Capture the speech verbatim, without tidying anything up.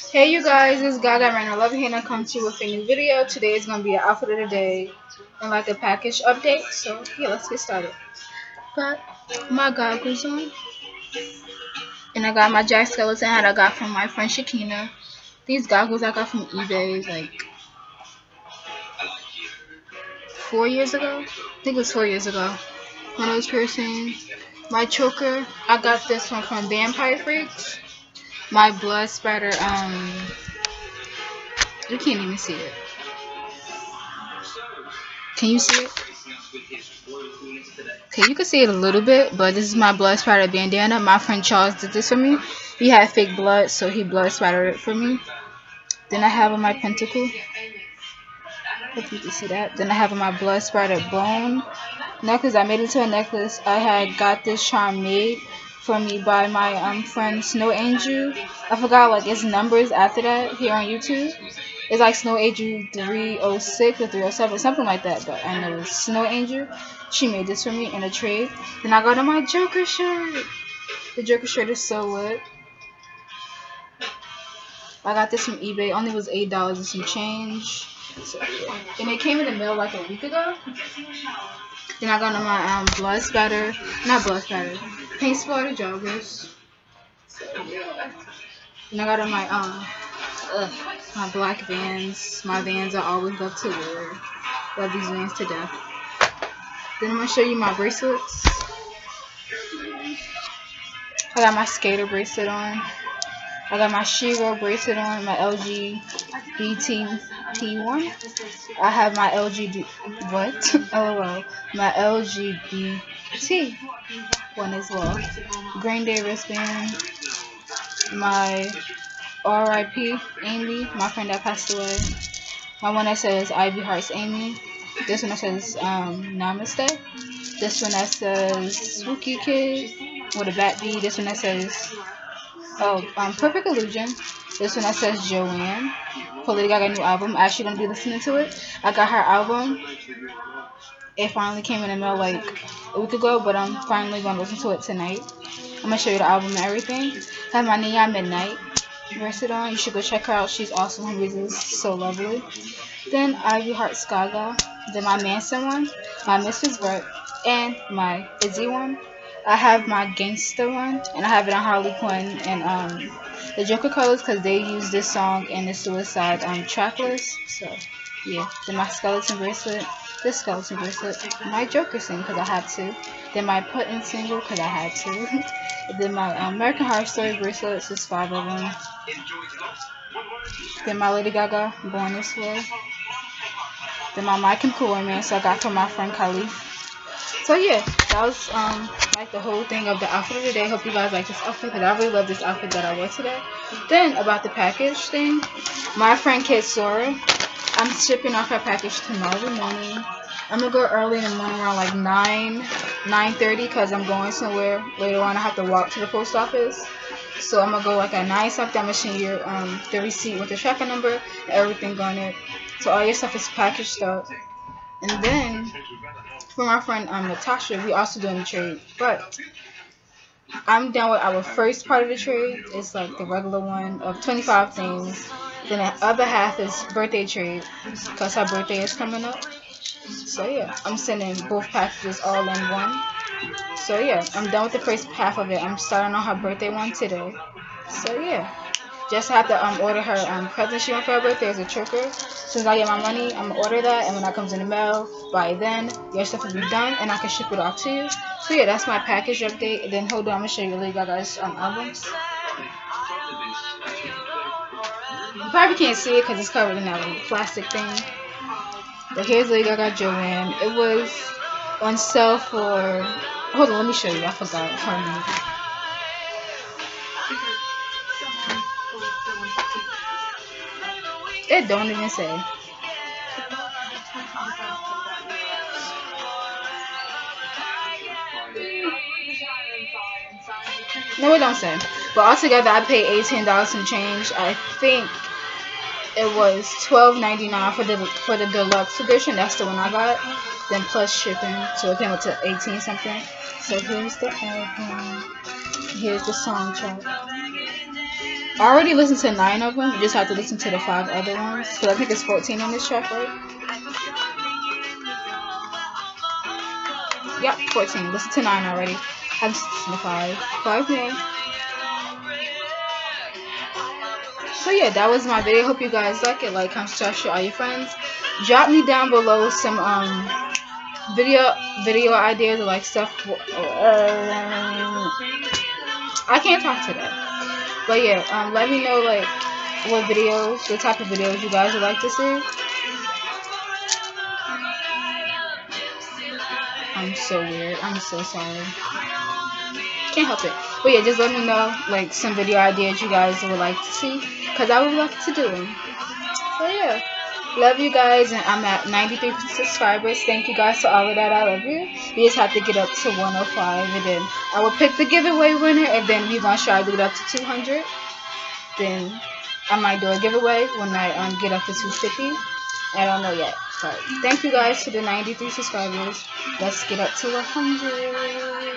Hey you guys, it's Gaga Rain. I love it, and I come to you with a new video. Today is gonna be an outfit of the day and like a package update. So yeah, let's get started. Got my goggles on, and I got my Jack Skellington hat I got from my friend Shakina. These goggles I got from eBay like four years ago. I think it was four years ago. My nose piercing, my choker. I got this one from Vampire Freaks. My blood spatter. Um, you can't even see it. Can you see it? Okay, you can see it a little bit, but this is my blood spatter bandana. My friend Charles did this for me. He had fake blood, so he blood spattered it for me. Then I have on my pentacle. Hope you can see that. Then I have on my blood spattered bone necklace. I made it to a necklace. I had got this charm made for me by my um friend Snow Angel. I forgot like its numbers after that here on YouTube. It's like Snow Angel three oh six or three oh seven, something like that, but I know it's Snow Angel. She made this for me in a trade. Then I got on my Joker shirt. The Joker shirt is so lit. I got this from eBay. Only was eight dollars and some change. So, yeah. And it came in the mail like a week ago. Then I got on my um, blood spatter, not blood spatter, paint splatter joggers. So, yeah. Then I got on my um, ugh, my black Vans. My Vans I always love to wear. Love these Vans to death. Then I'm gonna show you my bracelets. I got my skater bracelet on. I got my Shiro bracelet on, my L G B T P one. I have my L G B what? LOL. My L G B T one as well. Green Day wristband. My R I P Amy, my friend that passed away. My one that says Ivy Hearts Amy. This one that says um, Namaste. This one that says Spooky Kid with a bat B. This one that says Oh, um, Perfect Illusion. This one that says Joanne. Lady Gaga new album. I'm actually gonna be listening to it. I got her album. It finally came in the mail like a week ago, but I'm finally gonna listen to it tonight. I'm gonna show you the album and everything. I have my Neon Midnight bracelet on. You should go check her out. She's awesome. Her music is so lovely. Then Ivy Heart Skaga. Then my Manson one, my Misfits Vert, and my Izzy one. I have my Gangsta one, and I have it on Harley Quinn and um, the Joker colors because they use this song in the Suicide um, track list. So, yeah. Then my skeleton bracelet, this skeleton bracelet, my Joker single because I had to. Then my Put-In single because I had to. Then my um, American Horror Story bracelets, there's five of them. Then my Lady Gaga Born This Way. Then my My Chemical Romance I got from my friend Khalif. So yeah, that was um like the whole thing of the outfit of the day. Hope you guys like this outfit because I really love this outfit that I wore today. Then about the package thing, my friend Kid Sora, I'm shipping off her package tomorrow morning. I'm gonna go early in the morning around like nine, nine thirty because I'm going somewhere later on. I have to walk to the post office. So I'm gonna go like at nine something. I'm gonna send you um the receipt with the tracking number and everything on it. So all your stuff is packaged up. And then for my friend um, Natasha, we also doing the trade, but I'm done with our first part of the trade. It's like the regular one of twenty-five things. Then the other half is birthday trade because her birthday is coming up. So yeah, I'm sending both packages all in one. So yeah, I'm done with the first half of it. I'm starting on her birthday one today. So yeah. Just have to um, order her um, present she wants for her birthday as a choker. As soon as I get my money, I'm going to order that. And when that comes in the mail, by then, your stuff will be done. And I can ship it off to you. So yeah, that's my package update. And then hold on, I'm going to show you Lady Gaga's um, albums. You probably can't see it because it's covered in that little plastic thing. But here's Lady Gaga Joanne. It was on sale for... Hold on, let me show you. I forgot her name. It don't even say. No, it don't say. But altogether, I paid eighteen dollars and change. I think it was twelve ninety-nine for the for the deluxe edition. That's the one I got. Then plus shipping, so it came up to eighteen something. So here's the album. Here's the song chart. I already listened to nine of them. You just have to listen to the five other ones. Because I think it's fourteen on this track, right? Yep, fourteen. Listen to nine already. I just listened to five. Five more. So yeah, that was my video. Hope you guys like it. Like, comment, subscribe, share all your friends. Drop me down below some um video video ideas or like stuff. Uh, I can't talk today. But yeah, um, let me know like what videos, what type of videos you guys would like to see. I'm so weird. I'm so sorry. Can't help it. But yeah, just let me know like some video ideas you guys would like to see, cause I would love to do them. So yeah, love you guys, and I'm at ninety-three subscribers. Thank you guys for all of that. I love you. We just have to get up to one oh five, and then I will pick the giveaway winner, and then we're gonna try to get up to two hundred. Then I might do a giveaway when I um, get up to two fifty. I don't know yet. But thank you guys to the ninety-three subscribers. Let's get up to one hundred.